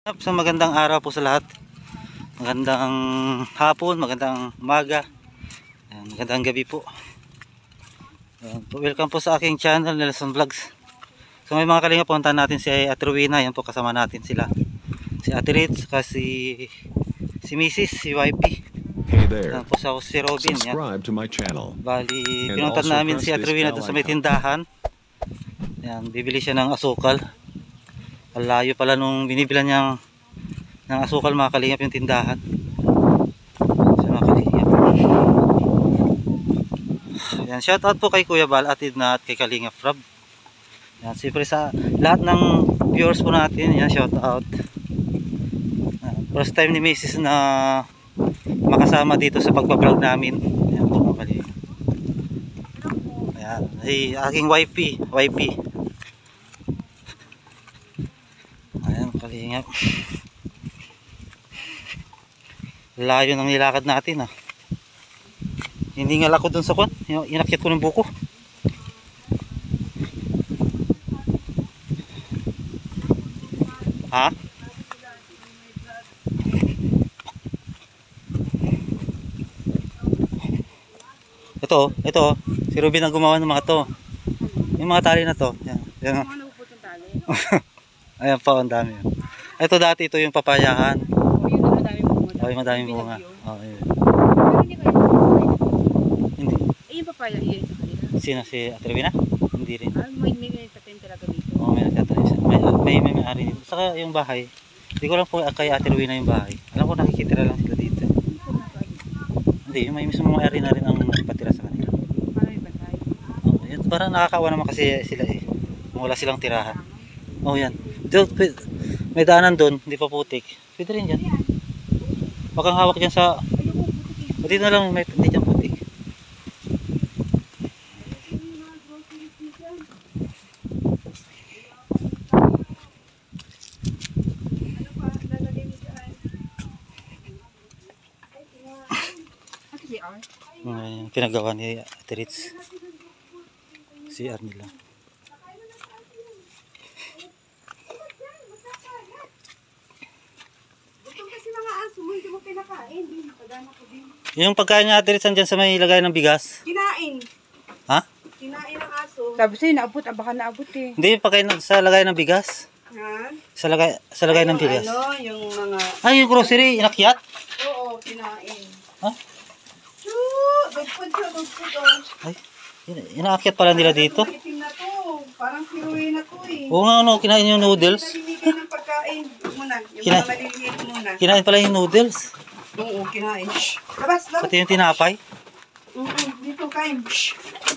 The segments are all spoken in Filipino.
So magandang araw po sa lahat. Magandang hapon, magandang umaga. Magandang gabi po. Welcome po sa aking channel, Nelson Vlogs. So may mga kalinga, puntahan natin si Ate Rowena. Yan po, kasama natin sila. Si Ate Ritz, si Mrs., si YP. Hey there. Yan po sa si Robin. Subscribe to my channel. Bali, pinuntan namin si Ate Rowena doon sa may tindahan. Yan, bibili siya ng asukal. Alayo pala nung binibilan niyang ng asukal, mga kalingap, yung tindahan. So mga kalingap, yan, shout out po kay Kuya Bal, Atid na, at kay Kalingap Rob. Yan, siyempre sa lahat ng viewers po natin, yan, shout out. First time ni Mrs. na makasama dito sa pagbablog namin. Yan po mga kalingap. Yan, ay aking YP. Ayan, kalingap. Layo ng nilakad natin ah. Hiningal ako dun sa kwan. Inakyat ko ng buko. Ha? Ito. Si Ruben ang gumawa ng mga to. Yung mga tali na to. Yan. Ayan pa, ang dami. Ito dati, ito yung papayahan. Oh, yung madaming bunga. Oh, yun. Hindi. Yung papaya, yun sa kanila. Sino? Si Ate Rowena? Hindi rin. May nagtatim talaga dito. Oo, may nagtatim siya. May ari dito. Saka yung bahay. Hindi ko lang po kay Ate Rowena yung bahay. Alam ko nakikitira lang sila dito. Hindi, may mismo mga ari na rin ang patira sa kanila. Para may patay. Oh, yun, parang nakakawa naman kasi sila eh. Kung wala silang tirahan. Oh, yan. May daanan doon, hindi pa putik. Pwede rin dyan. Huwag kang hawak dyan sa... Dito na lang, hindi dyan putik. Yung pinagawa ni Ate Ritz. CR nila. Yung pagkain niya, Ate Ritz, andyan sa may lagay ng bigas. Kinain. Ha? Kinain ng aso. Sabi sa'yo, naabot, baka naabot eh. Hindi, yung pagkain sa lagay ng bigas. Ha? Sa lagay ng bigas. Ano, yung mga... Ay, yung grocery, inakyat? Oo, kinain. Ha? Dugpod oh. Ay, inaakyat pala nila dito. Itim na to. Parang siruin na to eh. Oo nga, ano, kinain yung noodles. Nalimigay ng pagkain. Muna, yung Kina- mga maliliit muna. Kinain pala yung noodles. Oo, kinain. Shh. Labas. Pati yung tinapay. Dito, kain. Shh.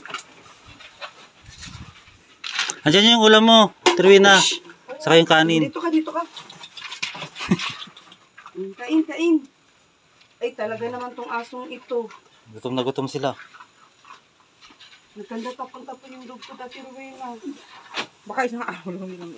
Andyan yung ulam mo, Trina. Saka yung kanin. Dito ka. Kain. Ay, talaga naman tong asong ito. Gutom na gutom sila. Nagkanda tapon-tapon yung dugpo dati Rowena. Baka isang araw lang.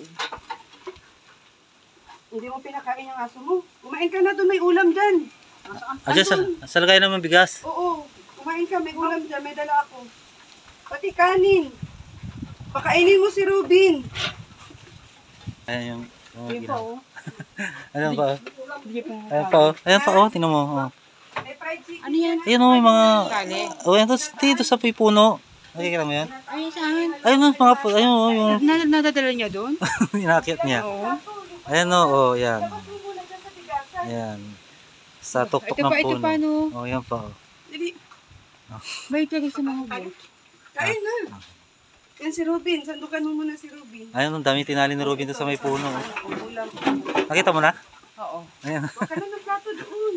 Hindi mo pinakain yung aso mo. Kumain ka na doon, may ulam dyan. Andyan sa lagay naman bigas. Oo, kumain ka, may ulam dyan, may dala ako. Pati kanin. Pakainin mo si Robin. Ayan yung... Yun pa oh. Ayan pa. Hindi pa. Ayan pa, oh. Tingnan mo. Oh. May fried chicken. Ano yan? Ayan oh, may mga... Kali. Oh, ayan dito sa puno. Nakikita mo yan? Ayun sa akin. Ayun oh, mga po. Ayun oh, yung... Nadadala niya doon? inakyat niya. Oo. Ayan oh, yan. Ayan. Sa tuktok ng Ito puno. pa, no? Oh, yan pa, oh. Dili, Bait lagi sa mga buwan. kain na. Yan si Robin, sandukan mo muna si Robin. Ayun, ang dami tinali ni Robin doon sa may puno. Oh. Ulam. Nakita mo na? Oo. Ayan. Huwag ka na ng plato doon.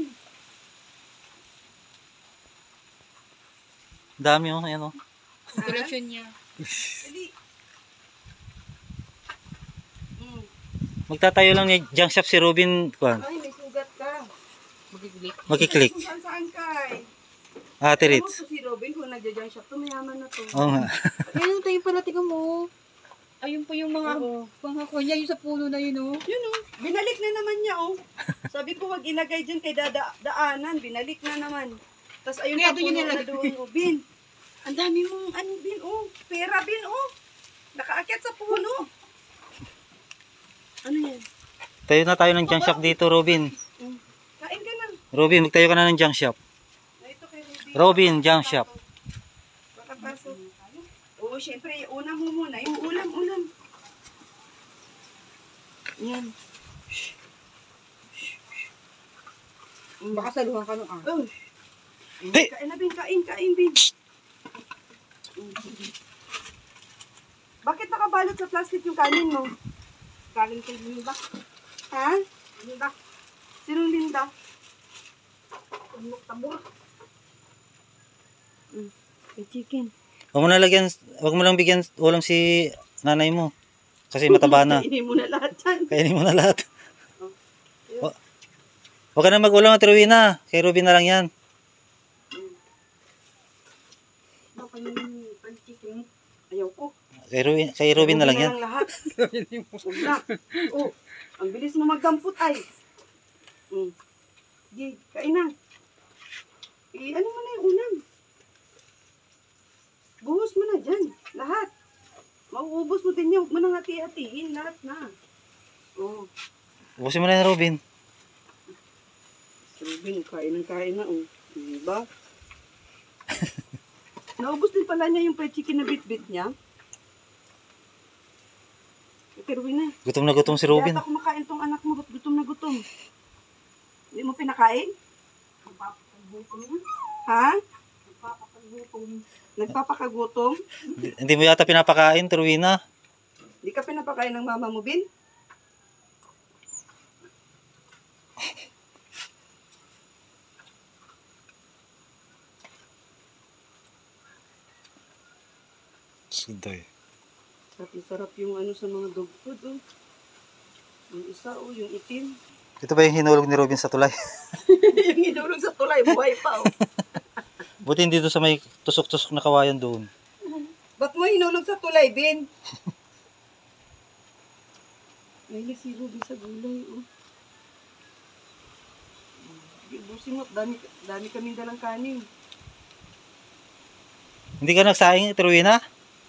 Dami oh, ayan oh. Collection niya. Dali. Magtatayo lang ni junk shop si Robin. Kuan. Ay, may sugat ka. Magiglik. Makiklik. Kung saan ka eh. Ate Alam mo Ritz. si Robin, kung nagja-junk shop to, mayaman na to. Oo nga. Ayun tayo pala, tingnan mo. Ayun po yung mga Oo. pangako niya, yung sa puno na yun, oh. Yun oh, binalik na naman niya oh. Sabi ko wag ilagay dyan kay daanan, binalik na naman. Tapos ayun Kaya pa doon yun puno na nilagay. doon oh. Bin, ang dami mong ano Bin oh, pera Bin oh. Nakaakyat sa puno. Ano yan? Tayo na tayo ng junk shop dito, Robin. Kain ka na. Robin, magtayo ka na ng junk shop. Ito kay Ruby. Robin, junk shop. Baka pasok. Oo, syempre, una mo muna. Yung ulam. Yan. Baka saluhan ka nung Oh. Hey! Kain na, Bin. Kain, Bin. Bakit nakabalot sa plastic yung kanin mo? galing kay Linda. Ha? Linda, Sinong Linda? umok tabor. May chicken. Huwag mo lang bigyan ulam si nanay mo. Kasi mataba na. Kainin mo na lahat yan. Kainin mo na lahat. Huwag ka na mag-ulam at Rowena. Kay Robin na lang yan. Baka yung chicken. Ayaw ko. Kay Robin na lang yan. lahat. Huwag na. Oh, ang bilis mo magdampot ay. Di, kain na. Ano mo na yung ulam? Buhos mo na dyan. Lahat. Mauubos mo din yan. Huwag mo nang hati-hatiin. Lahat na. Oh. Ubusin mo na yan, Robin. Robin, kain na. Oh. Diba? Naubos din pala niya yung fried chicken na bit-bit niya. Pero na. Gutom na si Robin. Kaya kumakain tong anak mo, ba't gutom na gutom? Hindi mo pinakain? Nagpapakagutom na. Ha? Nagpapakagutom. Nagpapakagutom? Hindi mo yata pinapakain, Rowena. Hindi ka pinapakain ng mama mo, Bin? Suday. Sarap yung ano sa mga dog food, oh. Yung isa, oh, yung itim. Ito ba yung hinulog ni Robin sa tulay? Yung inulog sa tulay, buhay pa, oh. Buti hindi doon sa may tusok-tusok na kawayan doon. Ba't mo hinulog sa tulay, Bin? May si Ruby sa gulay, oh. Ibusin mo, dami kaming dalang kanin. Hindi ka nagsaing, Rowena?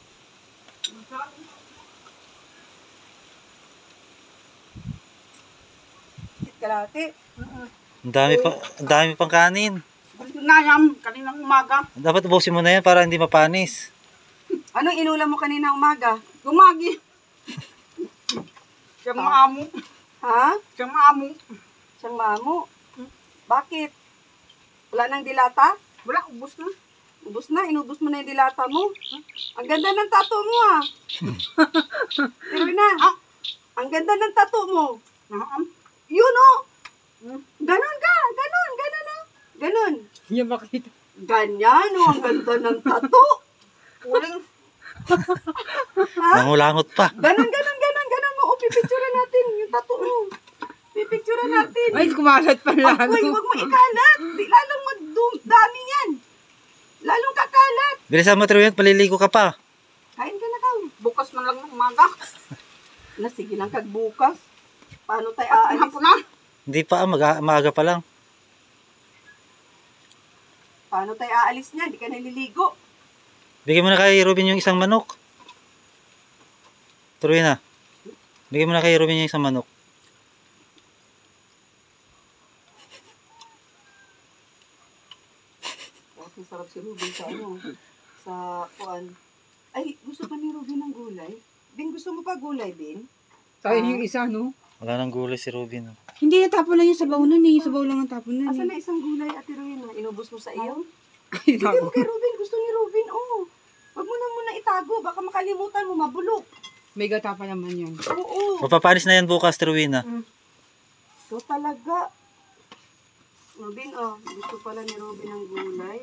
Kalate. Ang dami pang kanin. Gusto na yan, kaninang umaga. Dapat ubusin mo na yan para hindi mapanis. Anong inulam mo kanina umaga? Gumagi. Siyang maamo. Ha? Siyang maamo. Siyang mamo. Bakit? Wala nang dilata? Wala, ubos na. Ubus na, inubos mo na yung dilata mo. Ang ganda ng tato mo, ah. Pero na, ang ganda ng tato mo. Yun, oh. Ganon ka, ganon, oh. Ganon. Hindi makita. Ganyan, oh, ang ganda ng tato. Uling. Langot pa. Ganon mo. Oh, pipicturean natin yung tato mo. Pipicturean natin. Ay, kumalat pa Wag mo ikalat. Di lalong dami yan. Lalong kakalat. Bilisan mo, Rowena, paliligo ka pa. Kain ka na kang. Bukas man lang ng umaga. Sige lang kagbukas. Paano tayo aalis? Hapon na. Hindi pa, maaga pa lang. Paano tayo aalis niya? Hindi ka naliligo. Bigyan mo na kay Robin yung isang manok. Rowena, bigyan mo na kay Robin yung isang manok. Ang sarap si Ruben sa ano, sa kuan. Ay, gusto ba ni Ruben ng gulay? Bin, gusto mo pa gulay, Bin? Tayo yung isa, no? Wala nang gulay si Robin. Oh. Hindi, natapon lang yung sabaw nun eh. Yung sabaw lang ang tapon nun Asan na isang gulay, Ate Rowena? Inubos mo sa iyo? eh. Bigay mo kay Ruben. Gusto ni Ruben, oh. Wag mo na muna itago. Baka makalimutan mo, mabulok. May gata pa naman yun. Oo. Mapapanis na yan bukas, Rowena. So talaga. Ruben, oh. Gusto pala ni Ruben ng gulay.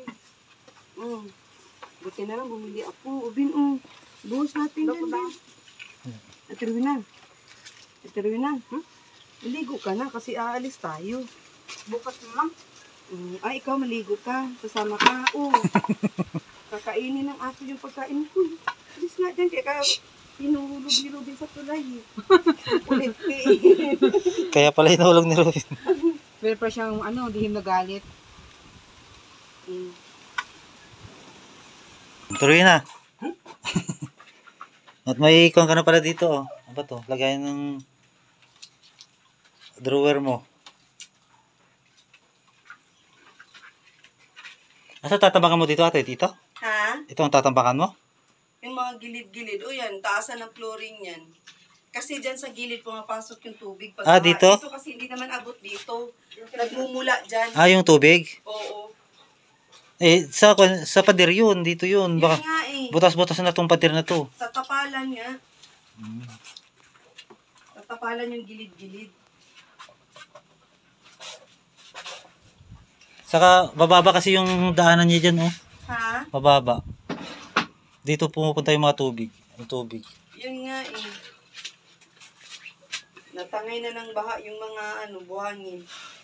Buti na lang bumili ako. Ruben, oh. Buhos natin yan, Ben. Ate Rowena. Ate Rowena. Maligo ka na kasi aalis tayo. Bukas na lang. Ay, ikaw maligo ka. Sasama ka. Oh. Kakainin ng aso yung pagkain ko. Alis nga dyan. Kaya hinulog ni Ruben sa tulay. Ulit eh. Kaya pala hinulog ni Robin. Pero pa siyang, dihim na galit. Rowena. At may ikon ka na pala dito. Oh. Ano ba to? Lagayan ng drawer mo. Asa tatambakan mo dito ate? Dito? Ha? Ito ang tatambakan mo? Yung mga gilid-gilid. O yan, taasan ng flooring yan. Kasi dyan sa gilid pumapasok yung tubig. Ah, dito? Dito kasi hindi naman abot dito. Nagmumula dyan. Ah, yung tubig? Oo. Eh, sa pader yun. Dito yun. Yun Baka nga eh. butas-butas na tong pader na to. Sa tapalan nga. Sa tapalan yung gilid-gilid. Saka, bababa kasi yung daanan niya dyan, oh. Ha? Bababa. Dito pumupunta yung mga tubig. Yung tubig. Yun nga eh. Natangay na ng baha yung mga buhangin.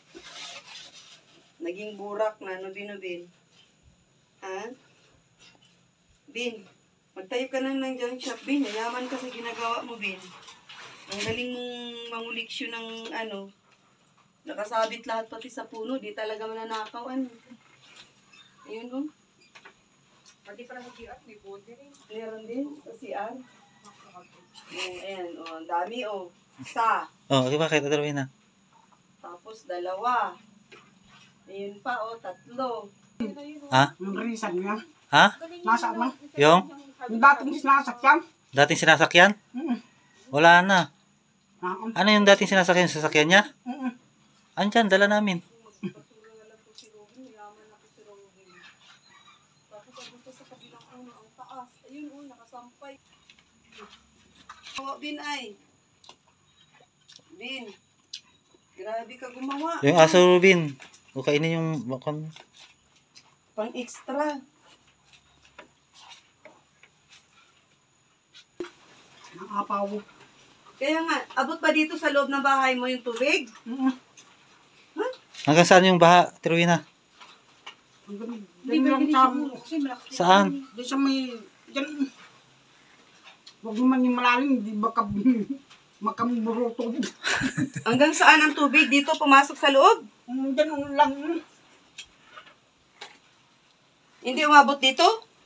Naging burak na, Bin. Ha? Bin, magtayo ka na ng junk shop, Bin. Yayaman ka sa ginagawa mo, Bin. Ang galing mong manguliksyon ng nakasabit lahat pati sa puno. Di talaga mananakaw, Ayun, oh. Pati para mag-iat, may bote rin. Meron din sa CR. Ayan, oh. Ang dami, oh. Isa. Oh, di ba kahit atrawin na? Tapos dalawa. Ayun pa, oh. Tatlo. Ha? Yung reason niya. Ha? Nasa na. Yung? Yung dating sinasakyan. Dating sinasakyan? Wala na. Naon. Ano yung dating sinasakyan? Sasakyan niya? Andyan, dala namin. Ayun, oh. Nakasampay. Bin, ay. Bin. Grabe ka gumawa. Yung aso Rubin. O kainin yung bakon. Pang extra. Nakapaw. Kaya nga, abot ba dito sa loob ng bahay mo yung tubig? Hanggang saan yung baha, Terwina? Hindi ba Yung siguro? Kasi malaki. Saan? di sa may, dyan, huwag naman yung malalim, di baka makamuburutog. Hanggang saan ang tubig dito pumasok sa loob? Dyan lang. Hindi umabot dito?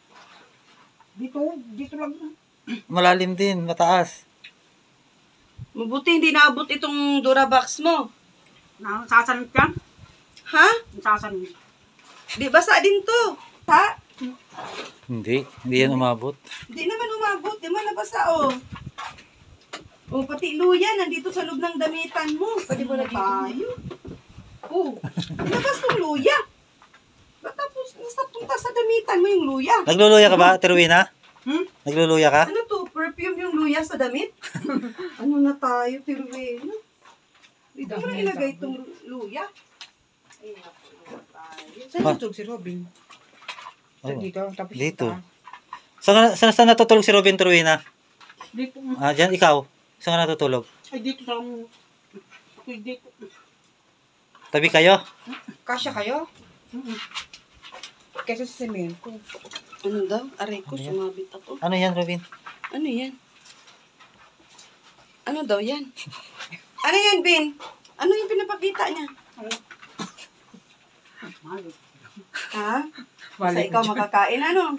Dito lang. Malalim din, mataas. Mabuti hindi naabot itong Durabox mo. Nasasanit yan. Ha? Nasasanit. Di basa din to. Ha? Hindi yan umabot. Di naman umabot. Di man nabasa, oh. Oh, pati luya nandito sa loob ng damitan mo. Pwede mo na tayo. Oh, nabas tong luya. Tapos, punta sa damitan mo yung luya. Nagluluya ka ba, Terwina? Hmm? Nagluluya ka? Ano to? Perfume yung luya sa damit? Ano na tayo, Tirwena? Dito mo na ilagay itong luya. Ay, naku na tayo. Saan Ma- natulog si Robin? Ay, Dito. Tapos dito. kita. Saan natutulog si Robin, Terwina? Dito. Ah, dyan, ikaw. Saan ka natutulog? Ay, dito sa... Ako dito. Tabi kayo? Kasya kayo? Kesa sa semento. Ano daw? Aray ko, sumabit ako. Ano yan, Robin? Ano yan? Ano daw yan? Ano yan, Bin? Ano yung pinapakita niya? Ha? Sa ikaw makakain, ano?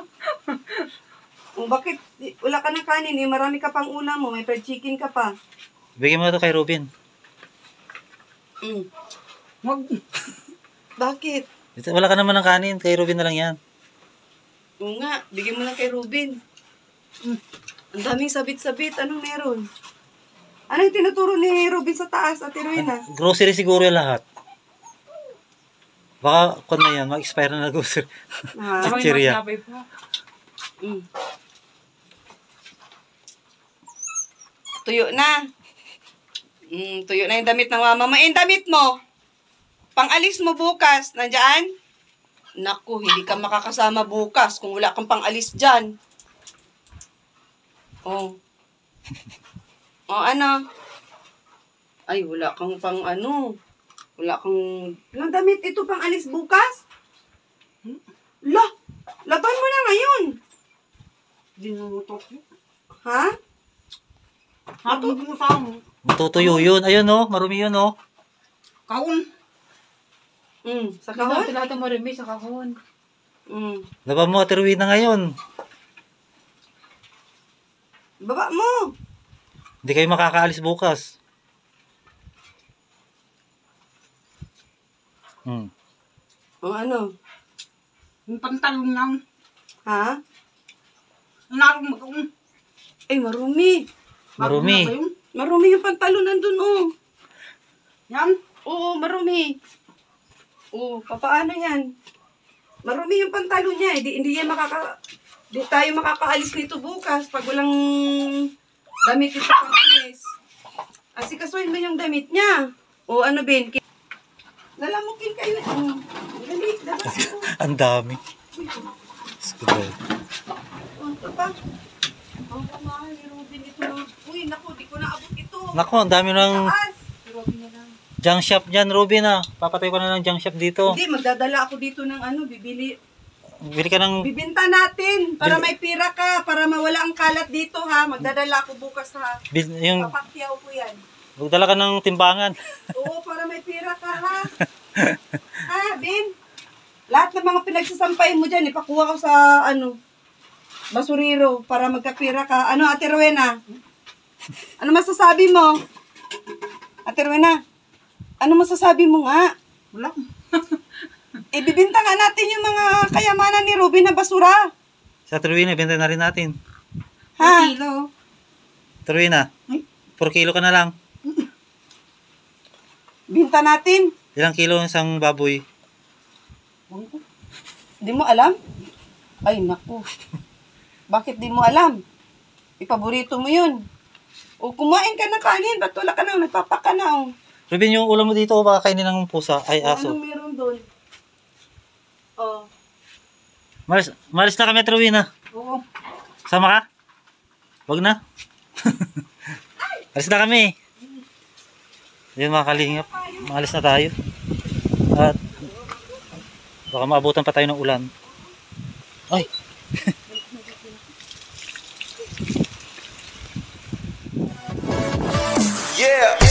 O bakit wala ka ng kanin eh? Marami ka pang ulam mo. May fried chicken ka pa. Bigyan mo na ito kay Robin. Wag. Bakit? Wala ka naman ng kanin. Kay Robin na lang yan. Oo nga, bigyan mo lang kay Ruben. Ang daming sabit-sabit. Anong meron? Ano yung tinuturo ni Ruben sa taas, Ate Rowena? Grocery siguro yung lahat. Baka kung na yan, mag-expire na grocery. Ha? Chicheria. Mm. Tuyo na. Tuyo na yung damit ng mama mo. Yung damit mo, pang-alis mo bukas, nandyan? Naku, hindi ka makakasama bukas kung wala kang pang-alis dyan. Oh. Oh, ano? Ay, wala kang pang-ano. Wala kang... Walang damit ito pang-alis bukas? Laban mo na ngayon. Dinutok. Ha? Hato mo sa mo. Matutuyo yun. Ayun oh, marumi yun oh. Kaon. Sa kahon? Lahat ng marami sa kahon. Laban mo, Terwina ngayon. Baba mo. Hindi kayo makakaalis bukas. Hmm. O ano? Yung pantalon lang. Ha? Narong mag-um. Ay, marumi. Marumi. Bago na ba yun? Marumi yung pantalon nandun, oh. Yan. Oo, marumi. Oo, papaano yan? Marumi yung pantalon niya. Hindi yan di tayo makakaalis nito bukas pag walang damit ito pang-alis. Asikasuhin mo yung damit niya. O ano, Ben? Lalamukin kayo. Dali, labas mo. Ang dami. Scooter. Oh, ito pa. Ang kamahal ni Robin ito. Uy, naku, di ko naabot ito. Naku, ang dami ng Taas. Si Robin na lang. junk shop dyan, Ruby na. Papatay ko na ng junk shop dito. Hindi, magdadala ako dito ng ano, bibili. Bili ka ng... Bibinta natin para may pira ka, para mawala ang kalat dito ha. Magdadala ako bukas ha. Yung... Papakyaw ko yan. Magdala ka ng timbangan. Oo, para may pira ka ha. Ha, Bin? Lahat ng mga pinagsasampayin mo dyan, ipakuha ko sa ano, basuriro para magkapira ka. Ano, Ate Rowena? Ano masasabi mo? Ate Rowena, ano masasabi mo nga? Wala. Ibibinta nga natin yung mga kayamanan ni Ruby na basura. Sa Truina, benta na rin natin. Ha? Kilo. Truina, 4 kilo ka na lang. Binta natin. Ilang kilo ang isang baboy? Di mo alam? Ay, naku. Bakit di mo alam? Ipaborito mo yun. O kumain ka ng kanin, ba't wala ka na? Nagpapaka na, oh. Ruben, yung ulam mo dito, baka kainin ng pusa. Ay, O, aso. anong meron doon? Oh. Malis na kami, Truina. Oo. Sama ka? Wag na. Alis na kami. Yun mga kalingap. Maalis na tayo. At baka maabutan pa tayo ng ulan. Ay! Yeah.